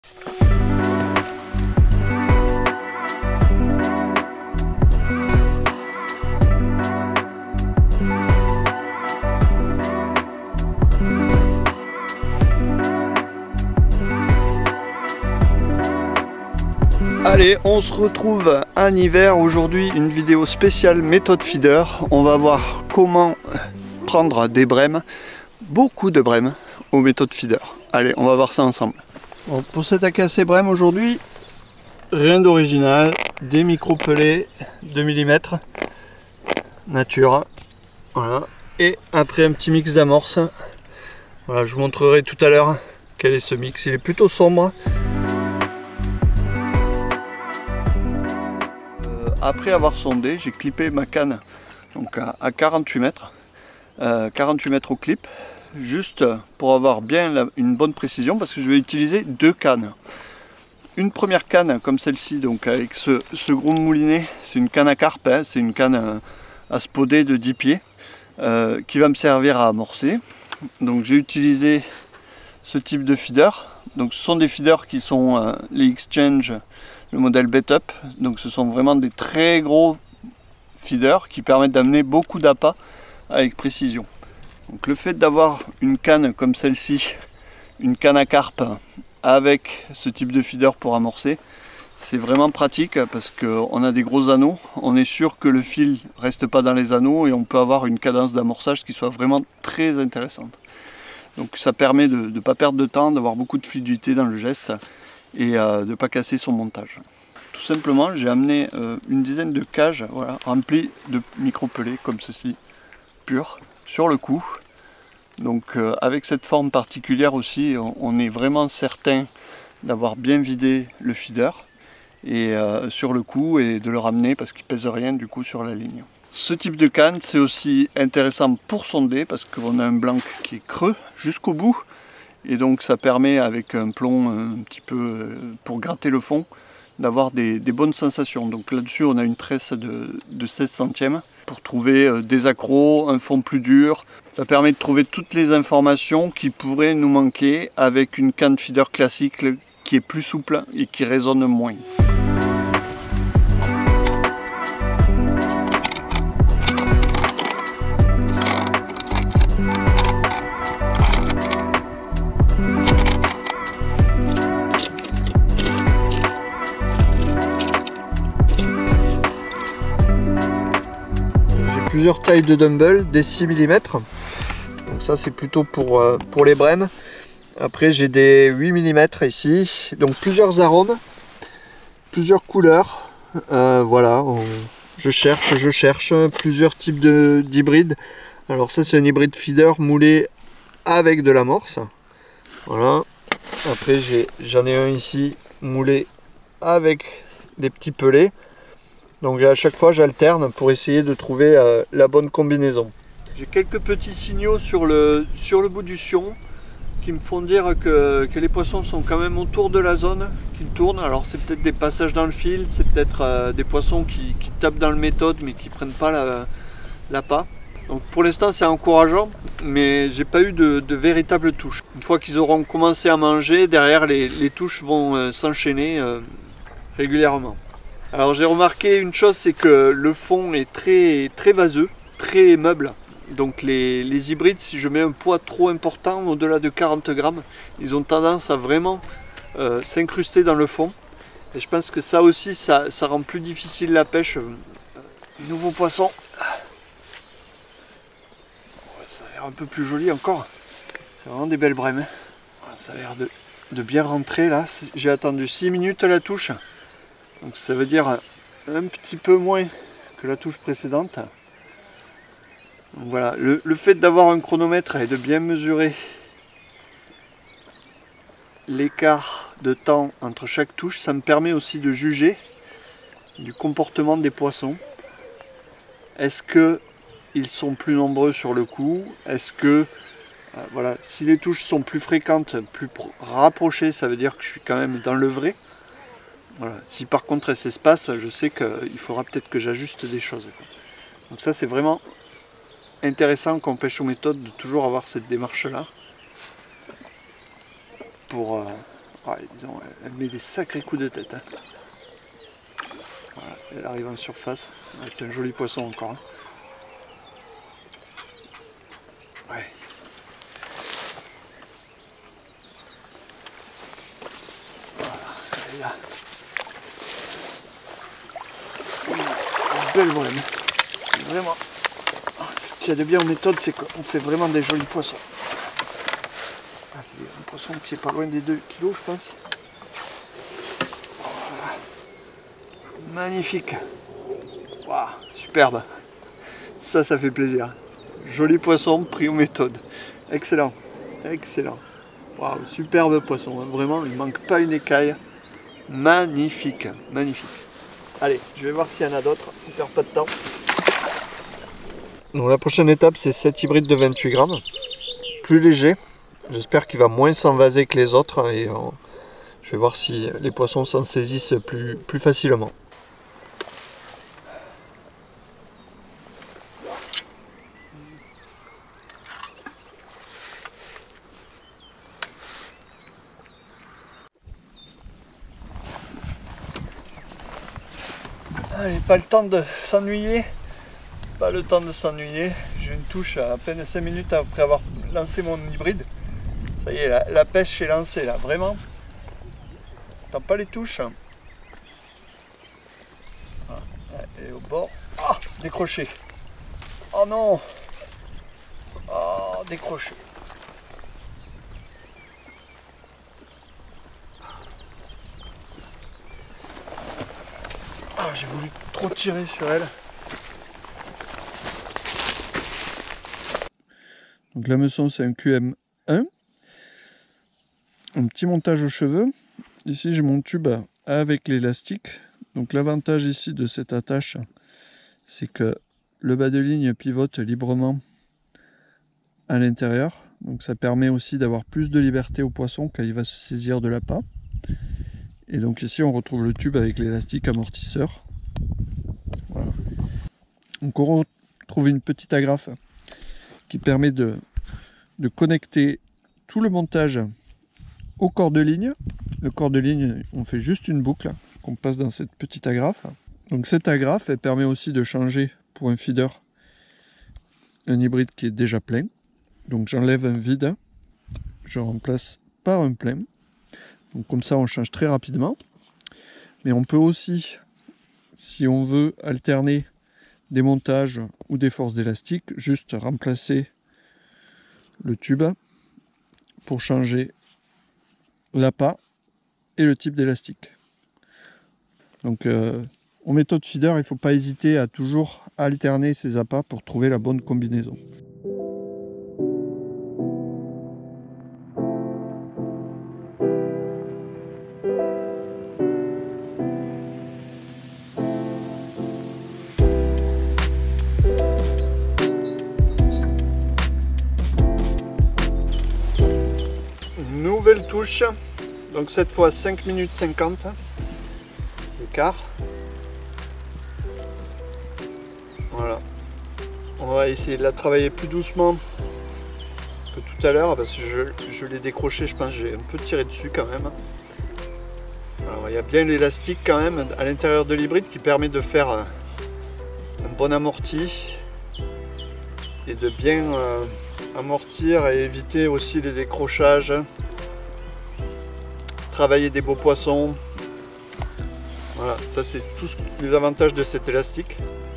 Allez, on se retrouve en hiver. Aujourd'hui, une vidéo spéciale méthode feeder. On va voir comment prendre des brèmes, beaucoup de brèmes, aux méthodes feeder. Allez, on va voir ça ensemble. Bon, pour s'attaquer à ces brèmes aujourd'hui, rien d'original. Des micro-pelés 2 mm nature. Voilà. Et après un petit mix d'amorce. Voilà, je vous montrerai tout à l'heure quel est ce mix. Il est plutôt sombre. Après avoir sondé, j'ai clippé ma canne donc à 48 mètres. 48 mètres au clip, juste pour avoir bien une bonne précision, parce que je vais utiliser deux cannes. Une première canne comme celle-ci, donc avec ce gros moulinet, c'est une canne à carpe, hein, c'est une canne à spoder de 10 pieds, qui va me servir à amorcer. Donc j'ai utilisé ce type de feeder. Donc ce sont des feeders qui sont les Exchange, le modèle Bet-Up. Donc ce sont vraiment des très gros feeders qui permettent d'amener beaucoup d'appât avec précision. Donc le fait d'avoir une canne comme celle-ci, une canne à carpe avec ce type de feeder pour amorcer, c'est vraiment pratique parce qu'on a des gros anneaux, on est sûr que le fil ne reste pas dans les anneaux et on peut avoir une cadence d'amorçage qui soit vraiment très intéressante. Donc ça permet de ne pas perdre de temps, d'avoir beaucoup de fluidité dans le geste et de ne pas casser son montage. Tout simplement, j'ai amené une dizaine de cages, voilà, remplies de micro-pelés comme ceci, purs, sur le coup. Donc avec cette forme particulière aussi, on est vraiment certain d'avoir bien vidé le feeder et sur le coup et de le ramener parce qu'il pèse rien du coup sur la ligne. Ce type de canne, c'est aussi intéressant pour sonder parce qu'on a un blanc qui est creux jusqu'au bout. Et donc ça permet avec un plomb un petit peu pour gratter le fond d'avoir des bonnes sensations. Donc là-dessus on a une tresse de 16 centièmes pour trouver des accros, un fond plus dur. Ça permet de trouver toutes les informations qui pourraient nous manquer avec une canne feeder classique qui est plus souple et qui résonne moins. Plusieurs tailles de dumbbell, des 6 mm. Donc ça c'est plutôt pour les brèmes. Après j'ai des 8 mm ici. Donc plusieurs arômes, plusieurs couleurs. Voilà, je cherche plusieurs types d'hybrides. Alors ça c'est un hybride feeder moulé avec de l'amorce. Voilà. Après j'en ai un ici moulé avec des petits pelés. Donc à chaque fois j'alterne pour essayer de trouver la bonne combinaison. J'ai quelques petits signaux sur le bout du sion qui me font dire que les poissons sont quand même autour de la zone qu'ils tournent. Alors c'est peut-être des passages dans le fil, c'est peut-être des poissons qui tapent dans le méthode mais qui ne prennent pas l'appât. Donc pour l'instant c'est encourageant, mais j'ai pas eu de véritable touche. Une fois qu'ils auront commencé à manger, derrière les touches vont s'enchaîner régulièrement. Alors j'ai remarqué une chose, c'est que le fond est très vaseux, très meuble. Donc les hybrides, si je mets un poids trop important, au-delà de 40 grammes, ils ont tendance à vraiment s'incruster dans le fond. Et je pense que ça aussi, ça rend plus difficile la pêche. Nouveau poisson. Ça a l'air un peu plus joli encore. C'est vraiment des belles brèmes. Ça a l'air de bien rentrer là. J'ai attendu 6 minutes à la touche. Donc ça veut dire un petit peu moins que la touche précédente. Donc voilà, le fait d'avoir un chronomètre et de bien mesurer l'écart de temps entre chaque touche, ça me permet aussi de juger du comportement des poissons. Est-ce qu'ils sont plus nombreux sur le coup? Est-ce que, voilà, si les touches sont plus fréquentes, plus rapprochées, ça veut dire que je suis quand même dans le vrai. Voilà. Si par contre elles s'espacent, je sais qu'il faudra peut-être que j'ajuste des choses. Donc ça c'est vraiment intéressant quand on pêche aux méthodes de toujours avoir cette démarche là pour Ah, disons, elle met des sacrés coups de tête. Hein. Voilà, elle arrive en surface. Ouais, c'est un joli poisson encore. Hein. Ouais. Voilà, elle est là. Une belle vrenne. Vraiment. Ce qu'il y a de bien en méthode, c'est qu'on fait vraiment des jolis poissons. Ah, c'est un poisson qui est pas loin des 2 kg, je pense. Voilà. Magnifique. Wow, superbe. Ça fait plaisir. Joli poisson pris aux méthodes. Excellent. Excellent. Wow, superbe poisson. Hein. Vraiment, il ne manque pas une écaille. Magnifique. Magnifique. Allez, je vais voir s'il y en a d'autres. On ne perd pas de temps. Donc la prochaine étape, c'est cet hybride de 28 grammes. Plus léger. J'espère qu'il va moins s'envaser que les autres. Et je vais voir si les poissons s'en saisissent plus facilement. Allez, pas le temps de s'ennuyer. Pas le temps de s'ennuyer. J'ai une touche à peine 5 minutes après avoir lancé mon hybride. Ça y est, la pêche est lancée là, vraiment. T'entends pas les touches. Voilà. Et au bord. Ah, décroché. Oh non. Oh, décroché. Ah, j'ai voulu trop tirer sur elle. Donc la meçon, c'est un QM1. Un petit montage aux cheveux. Ici, j'ai mon tube avec l'élastique. Donc l'avantage ici de cette attache, c'est que le bas de ligne pivote librement à l'intérieur. Donc ça permet aussi d'avoir plus de liberté au poisson quand il va se saisir de l'appât. Et donc ici, on retrouve le tube avec l'élastique amortisseur. Voilà. Donc on retrouve une petite agrafe qui permet de connecter tout le montage au corps de ligne. Le corps de ligne, on fait juste une boucle qu'on passe dans cette petite agrafe. Donc cette agrafe, elle permet aussi de changer pour un feeder un hybride qui est déjà plein. Donc j'enlève un vide, je remplace par un plein. Donc comme ça, on change très rapidement. Mais on peut aussi, si on veut alterner des montages ou des forces d'élastique, juste remplacer le tube pour changer l'appât et le type d'élastique. Donc en méthode feeder, il ne faut pas hésiter à toujours alterner ces appâts pour trouver la bonne combinaison. Nouvelle touche, donc cette fois 5 minutes 50 d'écart. Voilà, on va essayer de la travailler plus doucement que tout à l'heure parce que je l'ai décroché, je pense que j'ai un peu tiré dessus quand même. Alors, il y a bien l'élastique quand même à l'intérieur de l'hybride qui permet de faire un bon amorti et de bien amortir et éviter aussi les décrochages. Travailler des beaux poissons. Voilà, ça c'est tous les avantages de cet élastique.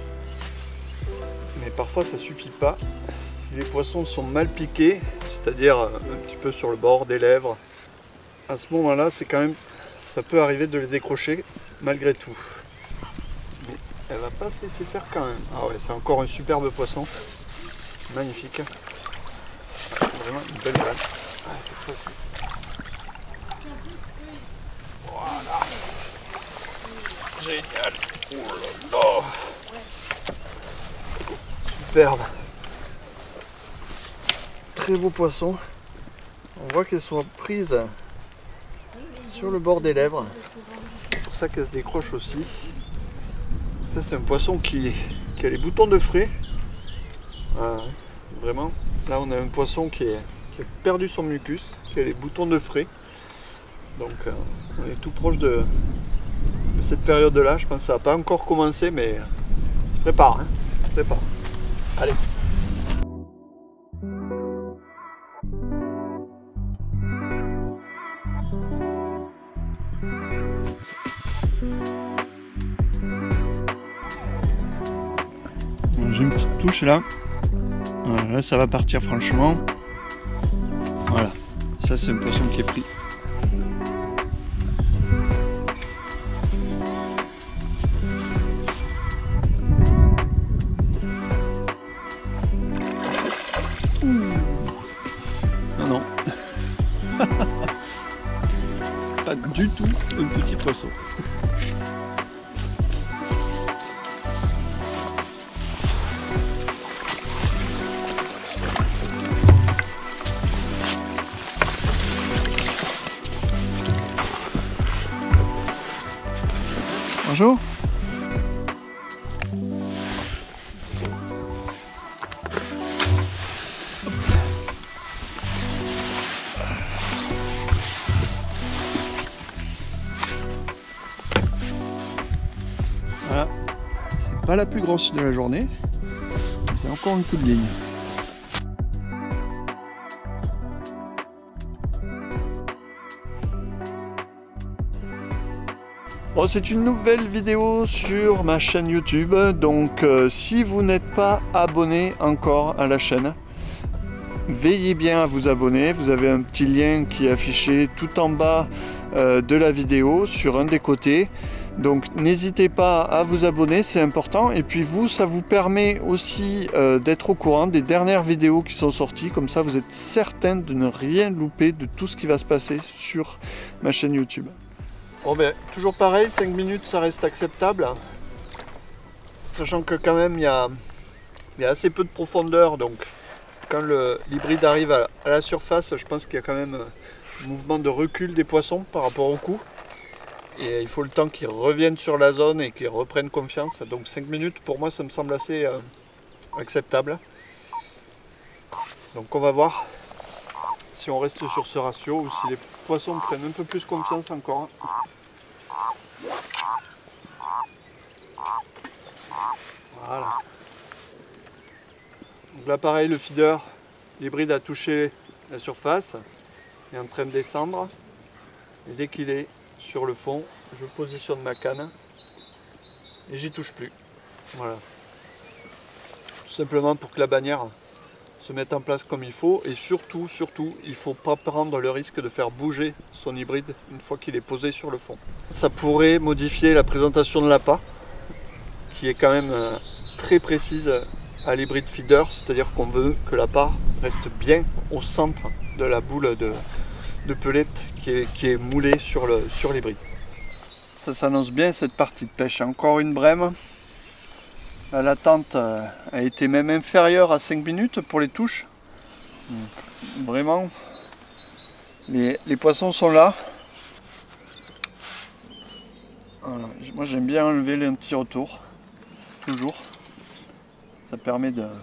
Mais parfois ça suffit pas. Si les poissons sont mal piqués, c'est-à-dire un petit peu sur le bord des lèvres, à ce moment-là, c'est quand même, ça peut arriver de les décrocher malgré tout. Mais elle va pas se laisser faire quand même. Ah ouais, c'est encore un superbe poisson. Magnifique. Vraiment une belle vanne. Ah, cette fois-ci. Voilà. Génial. Oh là là. Superbe. Très beau poisson. On voit qu'elles sont prises sur le bord des lèvres. C'est pour ça qu'elles se décrochent aussi. Ça c'est un poisson qui a les boutons de frais. Vraiment. Là on a un poisson qui a perdu son mucus, qui a les boutons de frais. Donc on est tout proche de cette période-là. Je pense que ça n'a pas encore commencé, mais on se prépare, hein. On se prépare. Allez. J'ai une petite touche là. Voilà, là ça va partir franchement. Voilà, ça c'est un poisson qui est pris. Non, non. Pas du tout un petit poisson. Bonjour. Voilà, c'est pas la plus grosse de la journée, c'est encore un coup de ligne. Bon, c'est une nouvelle vidéo sur ma chaîne YouTube, donc si vous n'êtes pas abonné encore à la chaîne, veillez bien à vous abonner. Vous avez un petit lien qui est affiché tout en bas de la vidéo sur un des côtés. Donc n'hésitez pas à vous abonner, c'est important. Et puis vous, ça vous permet aussi d'être au courant des dernières vidéos qui sont sorties. Comme ça, vous êtes certain de ne rien louper de tout ce qui va se passer sur ma chaîne YouTube. Bon ben, toujours pareil, 5 minutes ça reste acceptable. Sachant que quand même il y a assez peu de profondeur, donc quand l'hybride arrive à la surface, je pense qu'il y a quand même un mouvement de recul des poissons par rapport au coup. Et il faut le temps qu'ils reviennent sur la zone et qu'ils reprennent confiance. Donc 5 minutes pour moi ça me semble assez acceptable. Donc on va voir si on reste sur ce ratio ou si les poissons prennent un peu plus confiance encore. Voilà. Donc là pareil, le feeder, l'hybride a touché la surface, il est en train de descendre. Et dès qu'il est sur le fond, je positionne ma canne et j'y touche plus. Voilà. Tout simplement pour que la bannière se mette en place comme il faut, et surtout, il ne faut pas prendre le risque de faire bouger son hybride une fois qu'il est posé sur le fond. Ça pourrait modifier la présentation de l'appât, qui est quand même très précise à l'hybride feeder, c'est-à-dire qu'on veut que l'appât reste bien au centre de la boule de pelette qui est moulée sur l'hybride. Ça s'annonce bien cette partie de pêche. Encore une brème. L'attente a été même inférieure à 5 minutes pour les touches. Donc, vraiment, les poissons sont là. Voilà. Moi j'aime bien enlever les petits retours, toujours. Ça permet d'avoir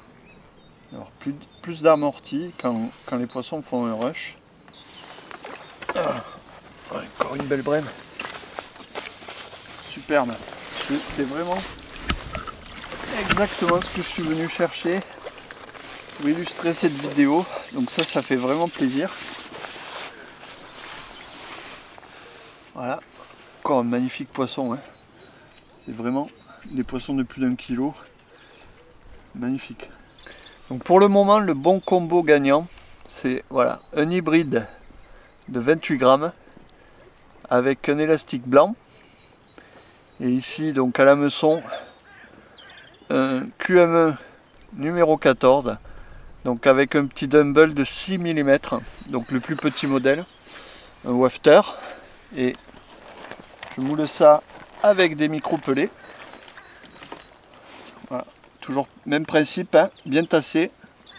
plus d'amorti quand les poissons font un rush. Ah, encore une belle brème. Superbe. C'est vraiment exactement ce que je suis venu chercher pour illustrer cette vidéo. Donc ça fait vraiment plaisir. Voilà. Encore un magnifique poisson. Hein. C'est vraiment des poissons de plus d'1 kilo. Magnifique. Donc pour le moment, le bon combo gagnant, c'est voilà, un hybride de 28 grammes avec un élastique blanc. Et ici, donc à l'hameçon, un QM1 numéro 14, donc avec un petit dumbbell de 6 mm, donc le plus petit modèle, un wafter, et je moule ça avec des micro-pelés. Voilà, toujours même principe, hein, bien tassé.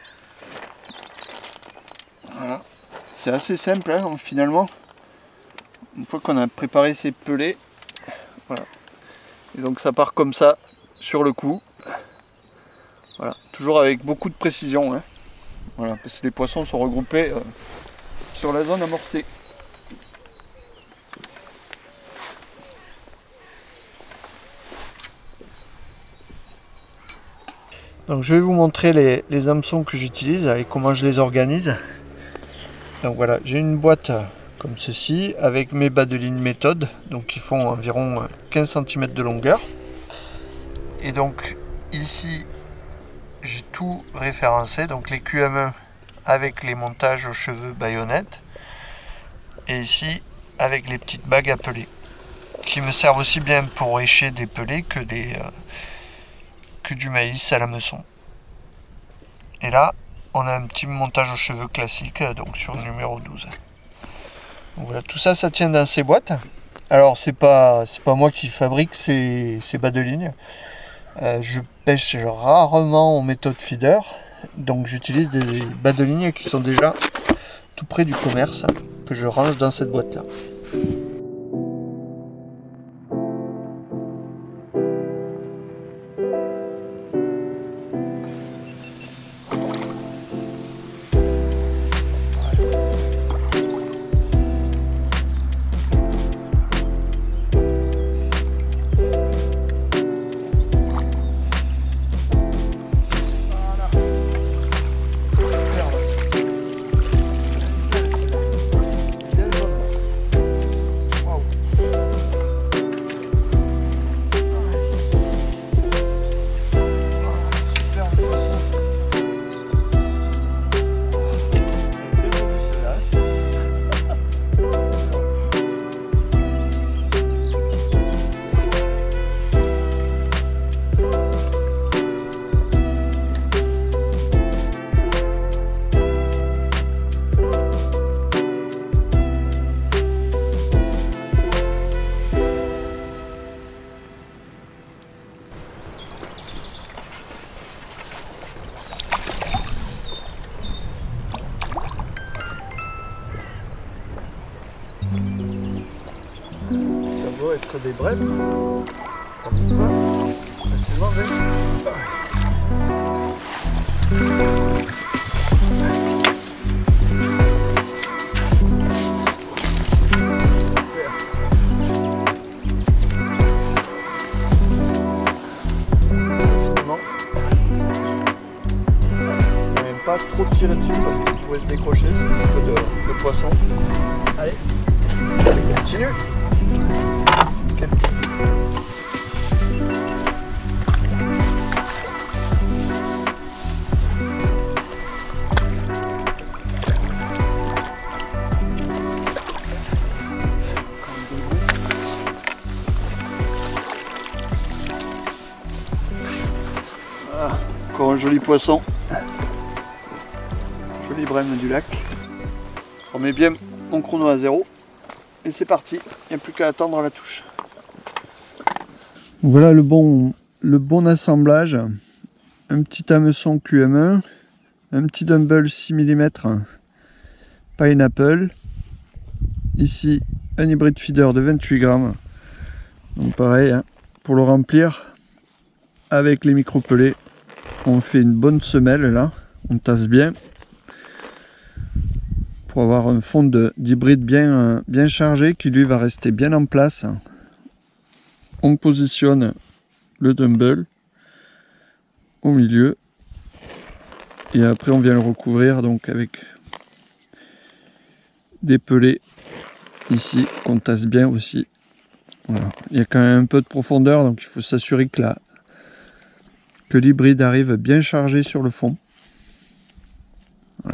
Voilà, c'est assez simple hein, finalement, une fois qu'on a préparé ces pelés, voilà. Et donc ça part comme ça sur le coup. Voilà, toujours avec beaucoup de précision. Hein. Voilà, parce que les poissons sont regroupés sur la zone amorcée. Donc je vais vous montrer les hameçons que j'utilise et comment je les organise. Donc voilà, j'ai une boîte comme ceci avec mes bas de ligne méthode, donc qui font environ 15 cm de longueur. Et donc ici j'ai tout référencé, donc les QM1 avec les montages aux cheveux baïonnettes, et ici avec les petites bagues à peler, qui me servent aussi bien pour écher des pelés que du maïs à l'hameçon. Et là on a un petit montage aux cheveux classique, donc sur le numéro 12. Donc voilà, tout ça, ça tient dans ces boîtes. Alors c'est pas moi qui fabrique ces bas de ligne. Je pêche rarement en méthode feeder, donc j'utilise des bas de ligne qui sont déjà tout près du commerce, que je range dans cette boîte là. Ça doit être des brèves, ça ne peut pas facilement venir. Pas trop tirer dessus parce qu'il pourrait se décrocher, c'est un peu de poisson. Allez, continue. Okay. Ah, encore un joli poisson. Joli brème du lac. Je remets bien mon chrono à 0 et c'est parti, il n'y a plus qu'à attendre la touche. Voilà le bon assemblage. Un petit hameçon QM1, un petit dumbbell 6 mm Pineapple, ici un hybride feeder de 28 grammes. Donc pareil, hein, pour le remplir avec les micro pelés, on fait une bonne semelle là, on tasse bien pour avoir un fond d'hybride bien chargé qui lui va rester bien en place. On positionne le dumbbell au milieu et après on vient le recouvrir donc avec des pelés ici qu'on tasse bien aussi. Voilà. Il y a quand même un peu de profondeur, donc il faut s'assurer que l'hybride arrive bien chargé sur le fond. Voilà.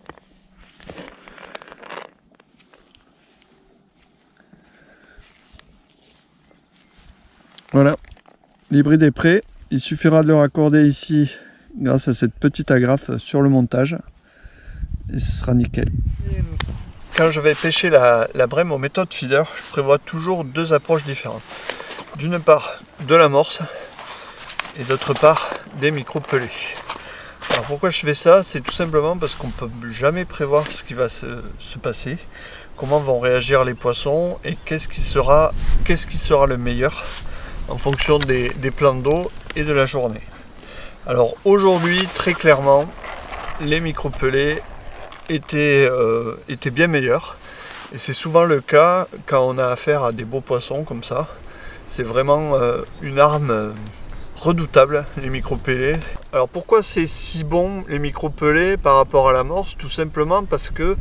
Voilà, l'hybride est prêt. Il suffira de le raccorder ici grâce à cette petite agrafe sur le montage et ce sera nickel. Quand je vais pêcher la brème aux méthodes feeder, je prévois toujours deux approches différentes. D'une part de l'amorce et d'autre part des micro pelés. Alors pourquoi je fais ça? C'est tout simplement parce qu'on ne peut jamais prévoir ce qui va se passer, comment vont réagir les poissons et qu'est-ce qui sera le meilleur en fonction des plans d'eau et de la journée. Alors aujourd'hui, très clairement, les micro-pelés étaient bien meilleurs. Et c'est souvent le cas quand on a affaire à des beaux poissons comme ça. C'est vraiment une arme redoutable, les micro-pelés. Alors pourquoi c'est si bon les micro-pelés par rapport à l'amorce? Tout simplement parce que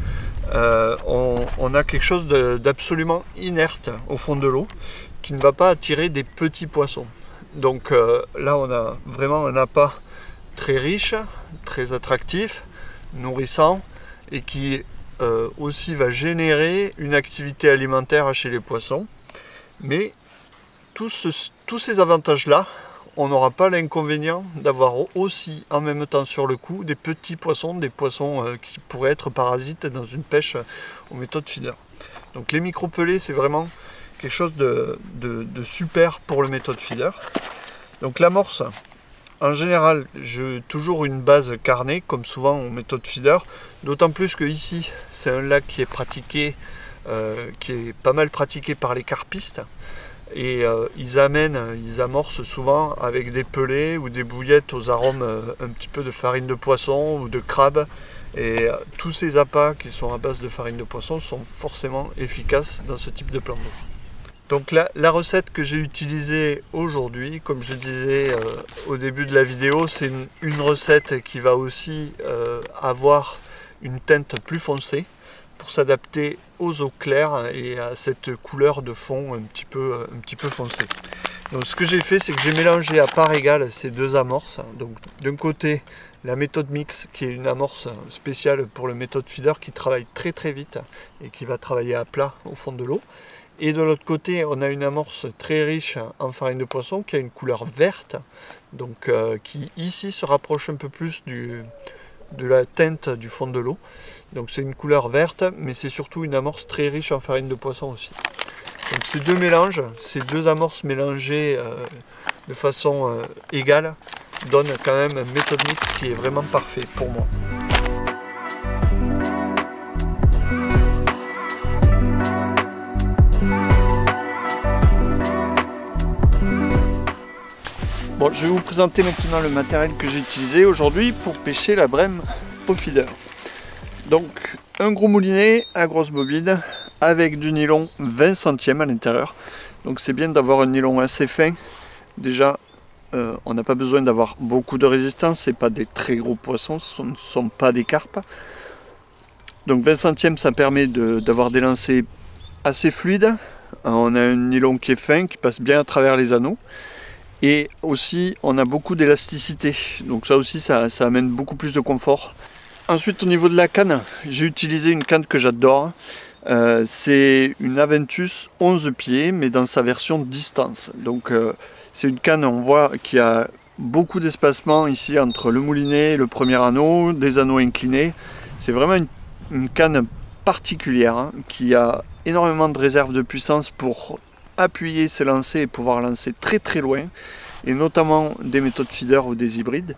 on a quelque chose d'absolument inerte au fond de l'eau qui ne va pas attirer des petits poissons. Donc là on a vraiment un appât très riche, très attractif, nourrissant et qui aussi va générer une activité alimentaire chez les poissons. Mais tous ces avantages-là, on n'aura pas l'inconvénient d'avoir aussi en même temps sur le coup des petits poissons, des poissons qui pourraient être parasites dans une pêche aux méthodes feeder. Donc les micro-pelés, c'est vraiment quelque chose de super pour le méthode feeder. Donc l'amorce, en général, j'ai toujours une base carnée, comme souvent en méthode feeder, d'autant plus que ici, c'est un lac qui est pratiqué, qui est pas mal pratiqué par les carpistes. Et ils amorcent souvent avec des pelés ou des bouillettes aux arômes un petit peu de farine de poisson ou de crabe. Et tous ces appâts qui sont à base de farine de poisson sont forcément efficaces dans ce type de plan d'eau. Donc la recette que j'ai utilisée aujourd'hui, comme je disais au début de la vidéo, c'est une recette qui va aussi avoir une teinte plus foncée pour s'adapter aux eaux claires et à cette couleur de fond un petit peu foncée. Donc ce que j'ai fait, c'est que j'ai mélangé à part égale ces deux amorces. Donc d'un côté la méthode mix qui est une amorce spéciale pour le méthode feeder qui travaille très très vite et qui va travailler à plat au fond de l'eau. Et de l'autre côté, on a une amorce très riche en farine de poisson qui a une couleur verte, donc qui ici se rapproche un peu plus de la teinte du fond de l'eau. Donc c'est une couleur verte, mais c'est surtout une amorce très riche en farine de poisson aussi. Donc ces deux mélanges, ces deux amorces mélangées de façon égale, donnent quand même un méthode mix qui est vraiment parfait pour moi. Bon, je vais vous présenter maintenant le matériel que j'ai utilisé aujourd'hui pour pêcher la brème au feeder. Donc un gros moulinet à grosse bobine avec du nylon 20 centièmes à l'intérieur. Donc c'est bien d'avoir un nylon assez fin. Déjà on n'a pas besoin d'avoir beaucoup de résistance, c'est pas des très gros poissons, ce ne sont pas des carpes. Donc 20 centièmes ça permet d'avoir des lancers assez fluides. On a un nylon qui est fin, qui passe bien à travers les anneaux. Et aussi on a beaucoup d'élasticité, donc ça aussi ça amène beaucoup plus de confort. Ensuite au niveau de la canne, j'ai utilisé une canne que j'adore, c'est une Aventus 11 pieds mais dans sa version distance. Donc c'est une canne, on voit qu'il y a beaucoup d'espacement ici entre le moulinet et le premier anneau, des anneaux inclinés. C'est vraiment une canne particulière hein, qui a énormément de réserve de puissance pour appuyer ses lancers et pouvoir lancer très très loin, et notamment des méthodes feeder ou des hybrides.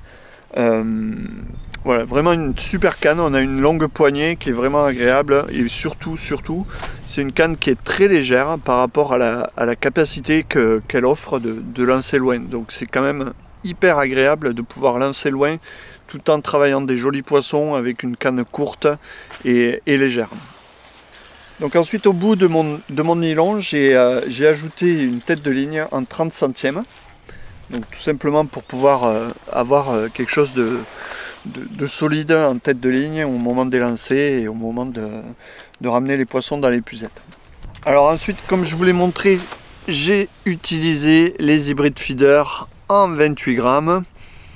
Voilà, vraiment une super canne. On a une longue poignée qui est vraiment agréable, et surtout c'est une canne qui est très légère par rapport à la capacité qu'elle offre de lancer loin. Donc c'est quand même hyper agréable de pouvoir lancer loin tout en travaillant des jolis poissons avec une canne courte et légère. Donc ensuite au bout de mon nylon, j'ai ajouté une tête de ligne en 30 centièmes. Donc tout simplement pour pouvoir avoir quelque chose de solide en tête de ligne au moment des lancers et au moment de ramener les poissons dans les pucettes. Alors ensuite, comme je vous l'ai montré, j'ai utilisé les hybrides feeder en 28 grammes.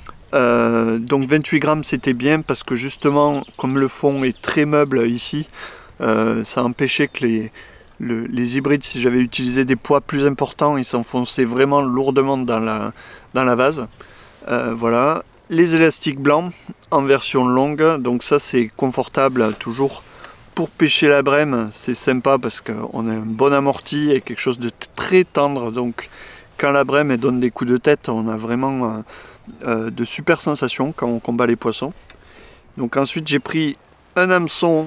Donc 28 grammes c'était bien parce que justement comme le fond est très meuble ici, ça empêchait que les hybrides, si j'avais utilisé des poids plus importants, ils s'enfonçaient vraiment lourdement dans la vase. Voilà, les élastiques blancs en version longue, donc ça c'est confortable toujours pour pêcher la brème, c'est sympa parce qu'on a un bon amorti et quelque chose de très tendre, donc quand la brème elle donne des coups de tête, on a vraiment de super sensations quand on combat les poissons. Donc ensuite j'ai pris un hameçon,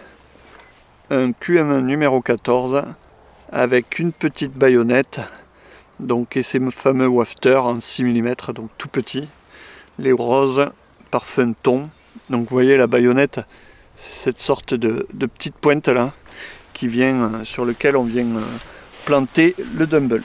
un QM1 numéro 14 avec une petite baïonnette, donc, et ces fameux wafters en 6 mm, donc tout petit, les roses parfum thon. Donc vous voyez la baïonnette, c'est cette sorte de petite pointe là qui vient sur lequel on vient planter le dumble.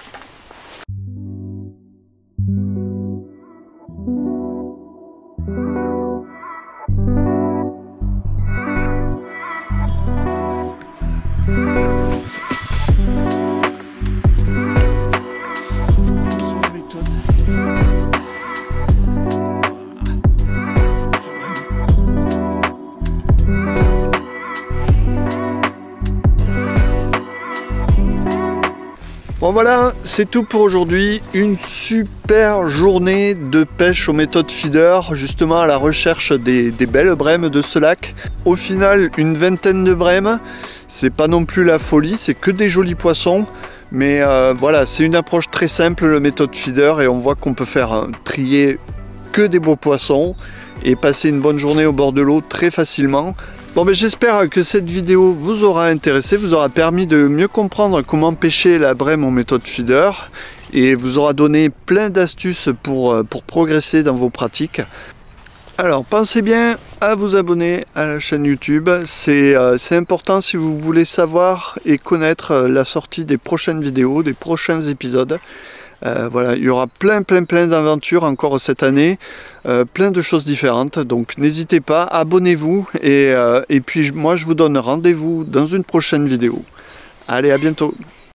Bon voilà, c'est tout pour aujourd'hui. Une super journée de pêche aux méthodes feeder, justement à la recherche des belles brèmes de ce lac. Au final, une vingtaine de brèmes, c'est pas non plus la folie, c'est que des jolis poissons. Mais voilà, c'est une approche très simple, la méthode feeder, et on voit qu'on peut faire trier que des beaux poissons et passer une bonne journée au bord de l'eau très facilement. Bon, ben, j'espère que cette vidéo vous aura intéressé, vous aura permis de mieux comprendre comment pêcher la brème en méthode feeder et vous aura donné plein d'astuces pour progresser dans vos pratiques. Alors pensez bien à vous abonner à la chaîne YouTube, c'est important si vous voulez savoir et connaître la sortie des prochaines vidéos, des prochains épisodes. Voilà, il y aura plein d'aventures encore cette année, plein de choses différentes, donc n'hésitez pas, abonnez-vous et puis moi je vous donne rendez-vous dans une prochaine vidéo. Allez, à bientôt.